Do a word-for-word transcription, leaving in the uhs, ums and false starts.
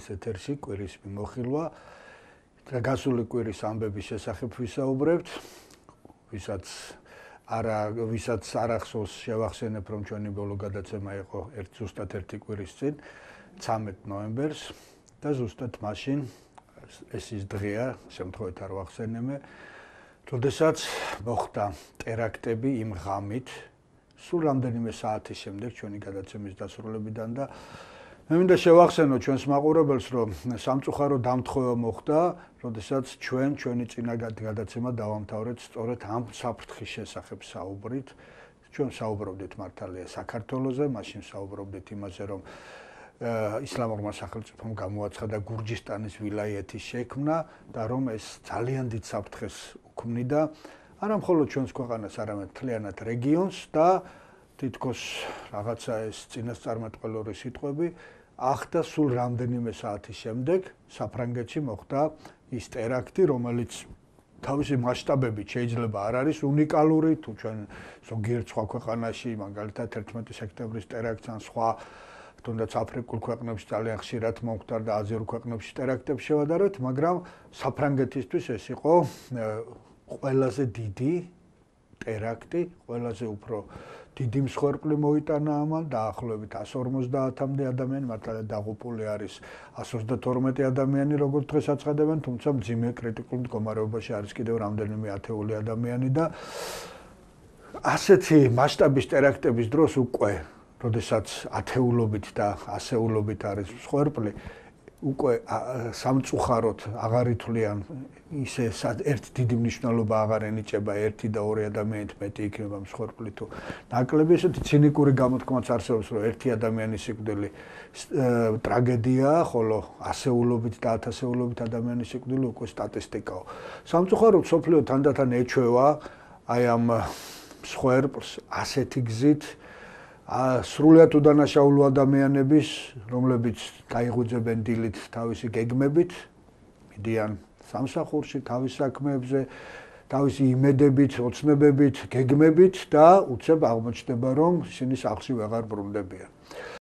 ქართლის ეთერში კვირის მიმოხილვა. გასული კვირის ამბების შესახებ ვისაუბრებთ, ვისაც არა ვისაც არ ახსოვს შევახსენებ, რომ ჩვენი ბოლო გადაცემა იყო ერთ ზუსტად ერთი კვირის წინ, ცამეტ ნოემბერს და ზუსტად მაშინ ეს ის დღეა, შემთხვევით არ ვახსენემე, როდესაც მოხდა ტერაქტები იმ ღამით, სულ რამდენიმე საათის შემდეგ ჩვენი გადაცემის დასრულებიდან და მე მინდა შევახსენო ჩვენს მაყურებელს, რომ სამწუხარო დამთხოვა მოხდა, როდესაც ჩვენ ჩვენი წინა გადაცემა დავამთავრეთ სწორედ ამ საფრთხის შესახებ საუბრით. ჩვენ საუბრობდით მართალია საქართველოზე, მაშინ საუბრობდით იმაზე, რომ ისლამურმა სახელმწიფომ გამოაცხადა გურჯისტანის ვილაიეთის შექმნა და რომ ეს ძალიან დიდ საფრთხეს უქმნიდა არა მხოლოდ ჩვენს ქვეყანას, არამედ მთლიანად რეგიონს და თითქოს რაღაცა ეს წინასწარმეტყველური სიტყვები ახდა სულ რამდენიმე საათის შემდეგ საფრანგეთში მოხდა ის ტერაქტი, რომელიც თავისი მასშტაბებით შეიძლება არ არის უნიკალური, თუ ჩვენ ზოგიერთ სხვა ქვეყანაში, მაგალითად ერთმეტი სექტემბრის ტერაქტს ან სხვა თუნდაც აფრიკულ ქვეყნებში ძალიან ხშირად მომხდარ და აზიურ ქვეყნებში ტერაქტებს შევადაროთ, მაგრამ საფრანგეთისთვის ეს იყო ყველაზე დიდი ტერაქტი, ყველაზე უფრო დიდი მსხვერპლი მოიტანა ამან, დაახლოებით εκατს ორმოცდაათამდე ადამიანი, მართალია დაღუპული არის εκατს ოცდათორმეტი ადამიანი, როგორც დღეს აცხადებენ, თუმცა მძიმე კრიტიკულ მდგომარეობაში არის კიდევ რამდენიმე ათეული ადამიანი და ასეთი მასშტაბის ტერაქტების დროს უკვე, როდესაც ათეულობით და ასეულობით არის მსხვერპლი, უკვე სამწუხაროდ აღარ ითვლიან ისე ერთ დიდი მნიშვნელობა აღარ ენიჭება ერთი და ორი ადამიანით მეტი იქნება მსხვერპლი თუ ნაკლები, ესეთი ცინიკური გამოთქმაც არსებობს, რომ ერთი ადამიანის სიკვდილი ტრაგედიაა, ხოლო ასეულობით და ათასეულობით ადამიანის სიკვდილი უკვე სტატისტიკაო. სამწუხაროდ მსოფლიო თანდათან ეჩვევა აი ამ მსხვერპლს ასეთი გზით სრულიად უდანაშაულო ადამიანების, რომლებიც გაიღვიძებენ დილით თავისი გეგმებით, მიდიან სამსახურში, თავის საქმეებზე, თავისი იმედებით, ოცნებებით, გეგმებით და უცებ აღმოჩნდება, რომ ისინი სახლში ვეღარ ბრუნდებიან.